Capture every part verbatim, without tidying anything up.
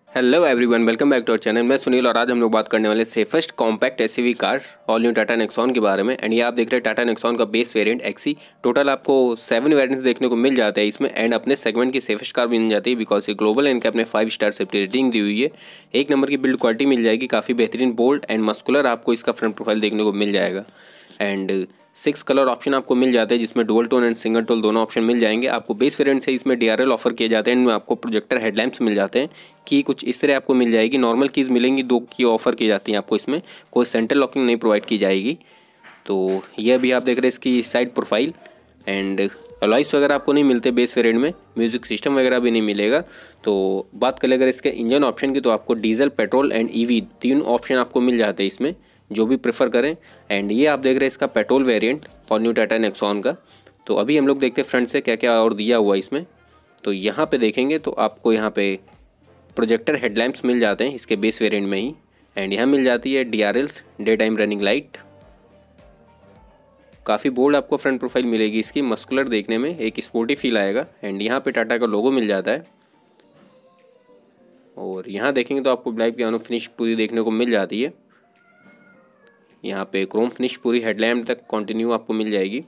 Hello everyone, welcome back to our channel. मैं सुनील और आज हम लोग बात करने वाले safest compact SUV car all new Tata Nexon के बारे में। एंड ये आप देख रहे हैं टाटा नेक्सॉन का बेस वेरिएंट एक्सी। टोटल आपको सेवन वेरिएंट्स देखने को मिल जाते हैं इसमें एंड अपने सेगमेंट की सेफेस्ट कार मिल जाती है बिकॉज ये ग्लोबल एंड के अपने फाइव स्टार सेफ्टी रेटिंग दी हुई है। एक नंबर की बिल्ड क्वालिटी मिल जाएगी, काफ़ी बेहतरीन बोल्ड एंड मस्कुलर आपको इसका फ्रंट प्रोफाइल देखने को मिल जाएगा। एंड सिक्स कलर ऑप्शन आपको मिल जाते हैं जिसमें dual tone and single tone दोनों ऑप्शन मिल जाएंगे आपको। बेस वेरिएंट से इसमें डीआरएल ऑफर किए जाते हैं एंड आपको प्रोजेक्टर हेडलैम्प्स मिल जाते हैं की कुछ इस तरह आपको मिल जाएगी। नॉर्मल कीज़ मिलेंगी, दो की ऑफर की जाती हैं आपको, इसमें कोई सेंट्रल लॉकिंग नहीं प्रोवाइड की जाएगी। तो ये भी आप देख रहे हैं इसकी साइड प्रोफाइल एंड अलॉयस वगैरह आपको नहीं मिलते बेस वेरिएंट में, म्यूजिक सिस्टम वगैरह भी नहीं मिलेगा। तो बात करें अगर इसके इंजन ऑप्शन की तो आपको डीजल, पेट्रोल एंड ईवी तीन ऑप्शन आपको मिल जाते हैं इसमें, जो भी प्रेफर करें। एंड ये आप देख रहे हैं इसका पेट्रोल वेरिएंट और न्यू टाटा नेक्सॉन का। तो अभी हम लोग देखते हैं फ्रंट से क्या क्या और दिया हुआ इसमें। तो यहाँ पे देखेंगे तो आपको यहाँ पे प्रोजेक्टर हेडलैम्प्स मिल जाते हैं इसके बेस वेरिएंट में ही। एंड यहाँ मिल जाती है D R Ls, day time running light. काफ़ी बोल्ड आपको फ्रंट प्रोफाइल मिलेगी इसकी, मस्कुलर देखने में एक स्पोर्टी फील आएगा। एंड यहाँ पे टाटा का लोगो मिल जाता है। और यहाँ देखेंगे तो आपको ब्लैक पियानो फिनिश पूरी देखने को मिल जाती है। यहाँ पे क्रोम फिनिश पूरी हेडलैम्प तक कंटिन्यू आपको मिल जाएगी।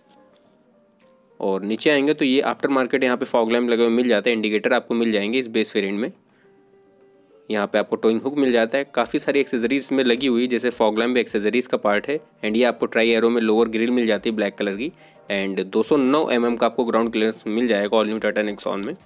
और नीचे आएंगे तो ये आफ्टर मार्केट यहाँ पे फॉग लैम्प लगे हुए मिल जाते हैं, इंडिकेटर आपको मिल जाएंगे इस बेस वेरिएंट में। यहाँ पे आपको टोइंग हुक मिल जाता है, काफ़ी सारी एक्सेसरीज इसमें लगी हुई जैसे फॉग लैम्प भी एक्सेसरीज का पार्ट है। एंड ये आपको ट्राई एरो में लोअर ग्रिल मिल जाती है ब्लैक कलर की। एंड दो सौ नौ एम एम का आपको ग्राउंड क्लियरेंस मिल जाएगा ऑल न्यू टाटा नेक्सॉन में।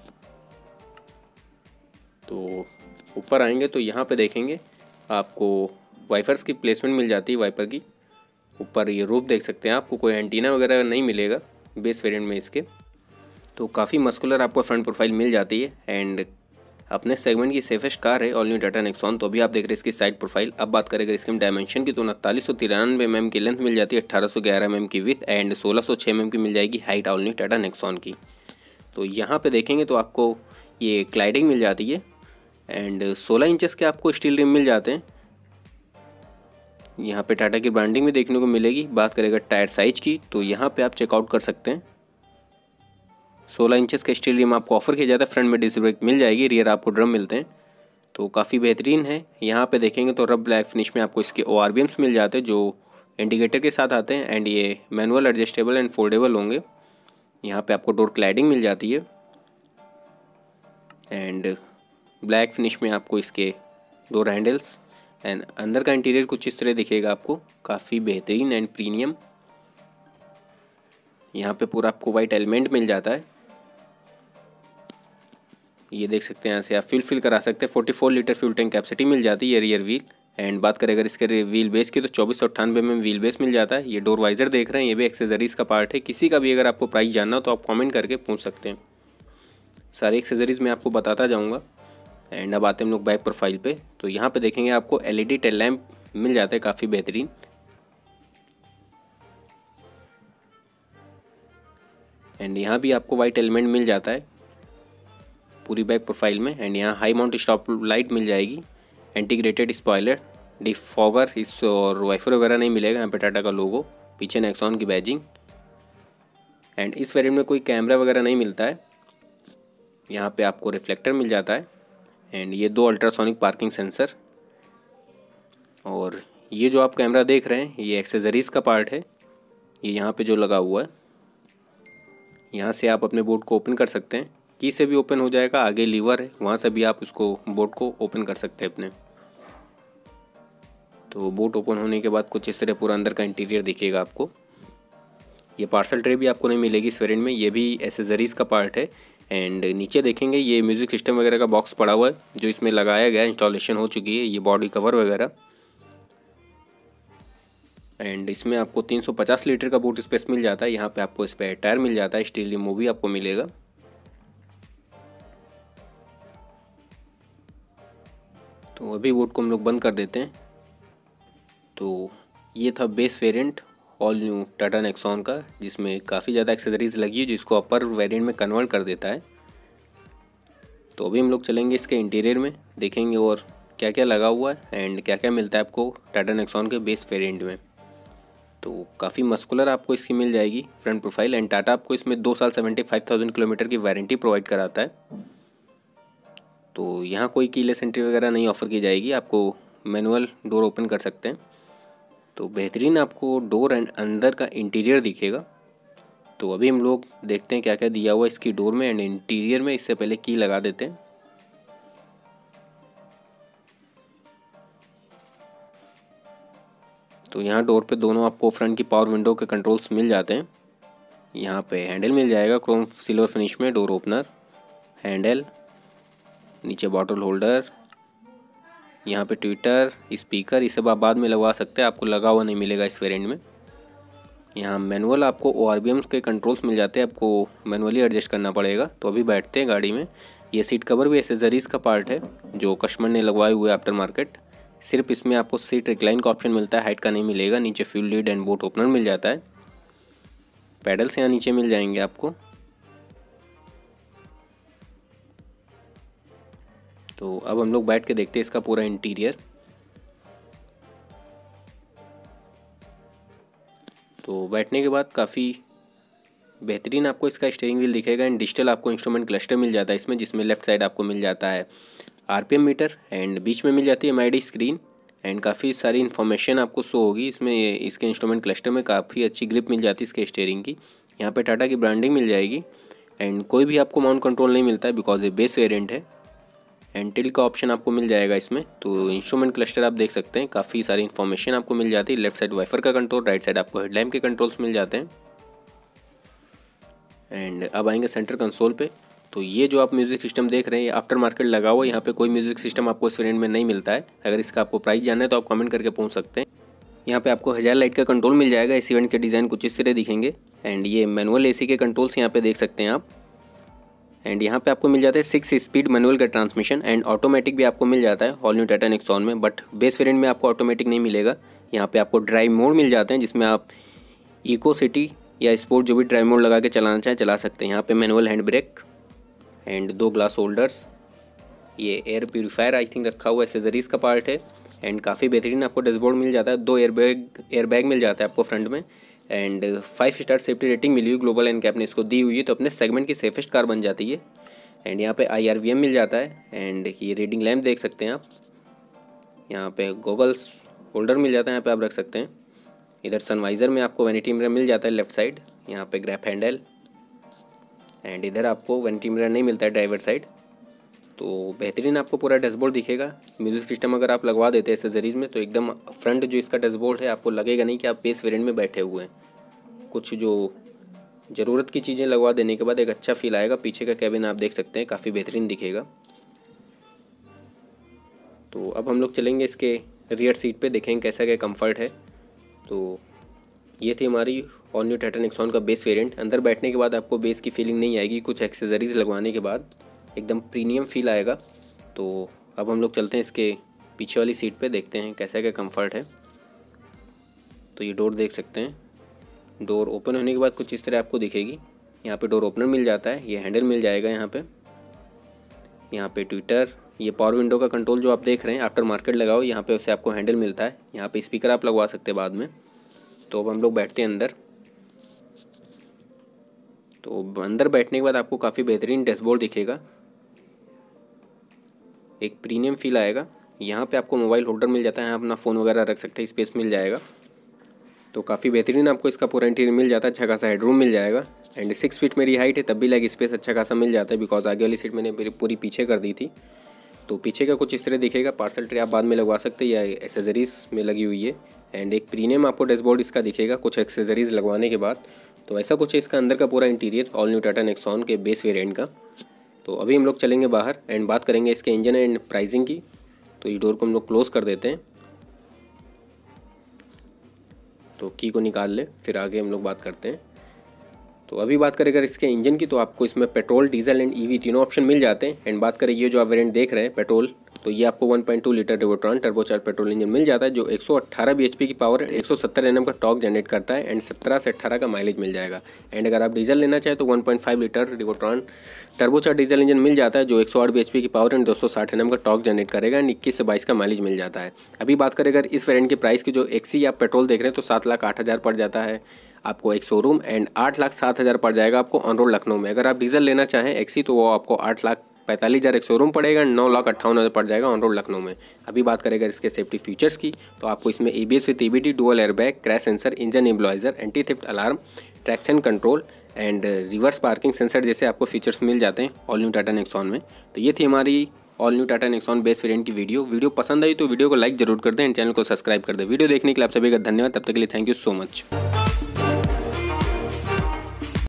तो ऊपर आएंगे तो यहाँ पे देखेंगे आपको वाइफर्स की प्लेसमेंट मिल जाती है वाइपर की। ऊपर ये रूफ देख सकते हैं, आपको कोई एंटीना वगैरह नहीं मिलेगा बेस वेरिएंट में इसके। तो काफ़ी मस्कुलर आपको फ्रंट प्रोफाइल मिल जाती है एंड अपने सेगमेंट की सेफेस्ट कार है ऑल न्यू टाटा नेक्सॉन। तो अभी आप देख रहे हैं इसकी साइड प्रोफाइल। अब बात करेंगे इसके डायमेंशन की तो उनतालीस सौ तिरानवे एम एम की लेंथ मिल जाती है, अट्ठारह सौ ग्यारह एम एम की विथ एंड सोलह सौ छः एम एम की मिल जाएगी height all new Tata Nexon की। तो यहाँ पे देखेंगे तो आपको ये क्लाइडिंग मिल जाती है एंड सोलह इंचेस के आपको स्टील रिम मिल जाते हैं। यहाँ पे टाटा की ब्रांडिंग भी देखने को मिलेगी। बात करेगा टायर साइज की तो यहाँ पे आप चेकआउट कर सकते हैं, सोलह इंचेस का स्टील रिम आपको ऑफर किया जाता है। फ्रंट में डिस्क ब्रेक मिल जाएगी, रियर आपको ड्रम मिलते हैं। तो काफ़ी बेहतरीन है। यहाँ पे देखेंगे तो रब ब्लैक फिनिश में आपको इसके ओ आर बी एम्स मिल जाते हैं जो इंडिकेटर के साथ आते हैं एंड ये मैनुअल एडजस्टेबल एंड फोल्डेबल होंगे। यहाँ पे आपको डोर क्लैडिंग मिल जाती है एंड ब्लैक फिनिश में आपको इसके डोर हैंडल्स एंड अंदर का इंटीरियर कुछ इस तरह दिखेगा आपको, काफ़ी बेहतरीन एंड प्रीमियम। यहाँ पे पूरा आपको वाइट एलिमेंट मिल जाता है, ये देख सकते हैं। यहाँ से आप फ्यूल फिल करा सकते हैं। चौवालीस लीटर फ्यूल टैंक कैपेसिटी मिल जाती है रियर व्हील। एंड बात करें अगर इसके व्हील बेस की तो चौबीस सौ अट्ठानवे में व्हील बेस मिल जाता है। ये डोर वाइजर देख रहे हैं, ये भी एक्सेसरीज का पार्ट है। किसी का भी अगर आपको प्राइस जानना हो तो आप कमेंट करके पूछ सकते हैं, सारी एक्सेसरीज मैं आपको बताता जाऊँगा। एंड अब आते हैं हम लोग बैक प्रोफाइल पे तो यहाँ पे देखेंगे आपको L E D tail lamp मिल जाता है, काफ़ी बेहतरीन। एंड यहाँ भी आपको वाइट एलिमेंट मिल जाता है पूरी बैक प्रोफाइल में। एंड यहाँ हाई माउंट स्टॉप लाइट मिल जाएगी, इंटीग्रेटेड स्पॉयलर, डिफॉगर इस और वाइफर वगैरह नहीं मिलेगा। यहाँ पे टाटा का लोगो, पीछे नेक्सॉन की बैजिंग। एंड इस वेरिएंट में कोई कैमरा वगैरह नहीं मिलता है। यहाँ पे आपको रिफ्लेक्टर मिल जाता है एंड ये दो अल्ट्रासोनिक पार्किंग सेंसर। और ये जो आप कैमरा देख रहे हैं ये एक्सेसरीज़ का पार्ट है, ये यहाँ पे जो लगा हुआ है। यहाँ से आप अपने बोर्ड को ओपन कर सकते हैं, की से भी ओपन हो जाएगा। आगे लीवर है, वहाँ से भी आप उसको बोर्ड को ओपन कर सकते हैं अपने। तो बोर्ड ओपन होने के बाद कुछ इस तरह पूरा अंदर का इंटीरियर दिखेगा आपको। ये पार्सल ट्रे भी आपको नहीं मिलेगी इस वेरिएंट में, ये भी एसेसरीज़ का पार्ट है। एंड नीचे देखेंगे ये म्यूज़िक सिस्टम वगैरह का बॉक्स पड़ा हुआ है जो इसमें लगाया गया है, इंस्टॉलेशन हो चुकी है। ये बॉडी कवर वगैरह एंड इसमें आपको तीन सौ पचास लीटर का बूट स्पेस मिल जाता है। यहाँ पे आपको स्पेयर टायर मिल जाता है, स्टील रिम भी आपको मिलेगा। तो अभी बोर्ड को हम लोग बंद कर देते हैं। तो ये था base variant all new Tata Nexon का, जिसमें काफ़ी ज़्यादा एक्सेसरीज़ लगी है जिसको अपर वेरिएंट में कन्वर्ट कर देता है। तो अभी हम लोग चलेंगे इसके इंटीरियर में, देखेंगे और क्या क्या लगा हुआ है एंड क्या क्या मिलता है आपको टाटा नेक्सॉन के बेस वेरिएंट में। तो काफ़ी मस्कुलर आपको इसकी मिल जाएगी फ्रंट प्रोफाइल एंड टाटा आपको इसमें दो साल सेवेंटी फाइव थाउजेंड किलोमीटर की वारंटी प्रोवाइड कराता है। तो यहाँ कोई कीलेस एंट्री वगैरह नहीं ऑफ़र की जाएगी, आपको मैनुअल डोर ओपन कर सकते हैं। तो बेहतरीन आपको डोर एंड अंदर का इंटीरियर दिखेगा। तो अभी हम लोग देखते हैं क्या क्या दिया हुआ इसकी डोर में एंड इंटीरियर में। इससे पहले की लगा देते हैं। तो यहाँ डोर पे दोनों आपको फ्रंट की पावर विंडो के कंट्रोल्स मिल जाते हैं। यहाँ पे हैंडल मिल जाएगा क्रोम सिल्वर फिनिश में, डोर ओपनर हैंडल, नीचे बॉटल होल्डर, यहाँ पे ट्विटर, स्पीकर, ये सब आप बाद में लगवा सकते हैं, आपको लगा हुआ नहीं मिलेगा इस वेरिएंट में। यहाँ मैनुअल आपको ओ आर बी एम के कंट्रोल्स मिल जाते हैं, आपको मैनुअली एडजस्ट करना पड़ेगा। तो अभी बैठते हैं गाड़ी में। ये सीट कवर भी एसेसरीज़ का पार्ट है जो कस्टमर ने लगवाए हुए आफ्टर मार्केट। सिर्फ इसमें आपको सीट रिक्लाइन का ऑप्शन मिलता है, हाइट का नहीं मिलेगा। नीचे fuel lid and boot opener मिल जाता है। पैडल्स यहाँ नीचे मिल जाएंगे आपको। तो अब हम लोग बैठ के देखते हैं इसका पूरा इंटीरियर। तो बैठने के बाद काफ़ी बेहतरीन आपको इसका स्टीयरिंग व्हील दिखेगा एंड डिजिटल आपको इंस्ट्रूमेंट क्लस्टर मिल जाता है इसमें, जिसमें लेफ्ट साइड आपको मिल जाता है आरपीएम मीटर एंड बीच में मिल जाती है M I D screen and काफ़ी सारी इन्फॉर्मेशन आपको शो होगी इसमें। इसके इंस्ट्रूमेंट क्लस्टर में काफ़ी अच्छी ग्रिप मिल जाती है इसके स्टीयरिंग की। यहाँ पे टाटा की ब्रांडिंग मिल जाएगी एंड कोई भी आपको माउंट कंट्रोल नहीं मिलता है बिकॉज ये बेस वेरिएंट है। एंड टिल्ट का ऑप्शन आपको मिल जाएगा इसमें। तो इंस्ट्रूमेंट क्लस्टर आप देख सकते हैं, काफ़ी सारी इन्फॉर्मेशन आपको मिल जाती है। लेफ्ट साइड वाइफर का कंट्रोल, राइट साइड आपको हेडलैम्प के कंट्रोल्स मिल जाते हैं। एंड अब आएंगे सेंटर कंसोल पे। तो ये जो आप म्यूज़िक सिस्टम देख रहे हैं ये आफ्टर मार्केट लगा हुआ है, यहाँ पे कोई म्यूज़िक सिस्टम आपको इस वेरिएंट में नहीं मिलता है। अगर इसका आपको प्राइस जानना है तो आप कमेंट करके पूछ सकते हैं। यहाँ पे आपको हजार लाइट का कंट्रोल मिल जाएगा। इस इवेंट के डिज़ाइन कुछ इस तरह दिखेंगे एंड ये मैनुअल एसी के कंट्रोल्स यहाँ पे देख सकते हैं आप। एंड यहाँ पे आपको मिल जाता है सिक्स स्पीड मैनुअल का ट्रांसमिशन एंड ऑटोमेटिक भी आपको मिल जाता है ऑल न्यू टाटा नेक्सॉन में, बट बेस वेरिएंट में आपको ऑटोमेटिक नहीं मिलेगा। यहाँ पे आपको ड्राइव मोड मिल जाते हैं जिसमें आप इको सिटी या स्पोर्ट जो भी ड्राइव मोड लगा के चलाना चाहें चला सकते हैं। यहाँ पे मैनुअल हैंड ब्रेक एंड दो ग्लास होल्डर्स, ये एयर प्यूरीफायर आई थिंक रखा हुआ एसेसरीज़ का पार्ट है एंड काफ़ी बेहतरीन आपको डैशबोर्ड मिल जाता है। दो एयर बैग एयर बैग मिल जाता है आपको फ्रंट में and five star safety rating मिली हुई ग्लोबल एनकैप ने इसको दी हुई है, तो अपने सेगमेंट की सेफेस्ट कार बन जाती है। एंड यहाँ पे आई आर वी एम मिल जाता है एंड ये रीडिंग लैम्प देख सकते हैं आप। यहाँ पे गॉगल्स होल्डर मिल जाता है, यहाँ पे आप रख सकते हैं। इधर सनवाइज़र में आपको वैनिटी मिरर मिल जाता है लेफ्ट साइड, यहाँ पे ग्रैप हैंडल एंड इधर आपको वैनिटी मिरर नहीं मिलता है ड्राइवर साइड। तो बेहतरीन आपको पूरा डैशबोर्ड दिखेगा। म्यूजिक सिस्टम अगर आप लगवा देते हैं एसेसरीज़ में तो एकदम फ्रंट जो इसका डैशबोर्ड है आपको लगेगा नहीं कि आप बेस वेरिएंट में बैठे हुए हैं। कुछ जो ज़रूरत की चीज़ें लगवा देने के बाद एक अच्छा फील आएगा। पीछे का कैबिन आप देख सकते हैं, काफ़ी बेहतरीन दिखेगा। तो अब हम लोग चलेंगे इसके रियर सीट पे, देखेंगे कैसा क्या कंफर्ट है। तो ये थी हमारी ऑल न्यू टाटा नेक्सॉन का बेस वेरिएंट। अंदर बैठने के बाद आपको बेस की फीलिंग नहीं आएगी, कुछ एक्सेसरीज़ लगवाने के बाद एकदम प्रीमियम फील आएगा। तो अब हम लोग चलते हैं इसके पीछे वाली सीट पे, देखते हैं कैसा क्या कंफर्ट है। तो ये डोर देख सकते हैं, डोर ओपन होने के बाद कुछ इस तरह आपको दिखेगी। यहाँ पे डोर ओपनर मिल जाता है, ये हैंडल मिल जाएगा यहाँ पे। यहाँ पे ट्विटर, ये पावर विंडो का कंट्रोल जो आप देख रहे हैं आफ्टर मार्केट लगाओ, यहाँ पे उसे आपको हैंडल मिलता है। यहाँ पे स्पीकर आप लगवा सकते हैं बाद में। तो अब हम लोग बैठते हैं अंदर। तो अंदर बैठने के बाद आपको काफ़ी बेहतरीन डैशबोर्ड दिखेगा, एक प्रीमियम फील आएगा। यहाँ पे आपको मोबाइल होल्डर मिल जाता है, यहाँ अपना फ़ोन वगैरह रख सकते हैं, स्पेस मिल जाएगा। तो काफ़ी बेहतरीन आपको इसका पूरा इंटीरियर मिल जाता है। अच्छा खासा हेडरूम मिल जाएगा एंड सिक्स फीट मेरी हाइट है तब भी लेग स्पेस अच्छा खासा मिल जाता है बिकॉज आगे वाली सीट मैंने पूरी पीछे कर दी थी। तो पीछे का कुछ इस तरह दिखेगा। पार्सल ट्रे आप बाद में लगवा सकते हैं या एसेसरीज़ में लगी हुई है एंड एक प्रीमियम आपको डैशबोर्ड इसका दिखेगा कुछ एक्सेसरीज़ लगवाने के बाद। तो ऐसा कुछ है इसका अंदर का पूरा interior all new Tata Nexon के बेस वेरिएंट का। तो अभी हम लोग चलेंगे बाहर एंड बात करेंगे इसके इंजन एंड प्राइसिंग की। तो इस डोर को हम लोग क्लोज़ कर देते हैं, तो की को निकाल ले, फिर आगे हम लोग बात करते हैं। तो अभी बात करें अगर इसके इंजन की, तो आपको इसमें पेट्रोल, डीजल एंड ईवी तीनों ऑप्शन मिल जाते हैं। एंड बात करें ये जो आप वेरिएंट देख रहे हैं पेट्रोल, तो ये आपको one point two litre Revotron turbocharge petrol engine मिल जाता है जो एक सौ अठारह बीएचपी की पावर, एक सौ सत्तर एनएम का टॉर्क जनरेट करता है एंड सत्रह से अठारह का माइलेज मिल जाएगा। एंड अगर आप डीजल लेना चाहें तो one point five litre Revotron turbocharge diesel engine मिल जाता है जो एक सौ आठ बीएचपी की पावर एंड दो सौ साठ एनएम का टॉर्क जनरेट करेगा एंड इक्कीस से बाईस का माइलेज मिल जाता है। अभी बात करें अगर इस वेरिएंट की प्राइस की, जो एक्सी आप पेट्रोल देख रहे हैं तो सात लाख आठ हज़ार पड़ जाता है आपको एक शोरूम एंड आठ लाख सात हज़ार पड़ जाएगा आपको ऑन रोड लखनऊ में। अगर आप डीजल लेना चाहें एक्सी तो वो आपको आठ लाख पैंतालीस हज़ार एक शोरूम पड़ेगा, नौ लाख अट्ठावन हज़ार पड़ जाएगा ऑन रोड लखनऊ में। अभी बात करेगा इसके सेफ्टी फीचर्स की, तो आपको इसमें A B S with E B D, dual airbag, crash sensor, engine immobiliser, anti theft alarm, traction control and reverse parking sensor जैसे आपको फीचर्स मिल जाते हैं ऑल न्यू टाटा नेक्सॉन में। तो ये थी हमारी all new Tata Nexon base variant की वीडियो। वीडियो पसंद आई तो वीडियो को लाइक जरूर कर दें एंड चैनल को सब्सक्राइब कर दें। वीडियो देखने के लिए आप सभी का धन्यवाद। तब तक के लिए थैंक यू सो मच।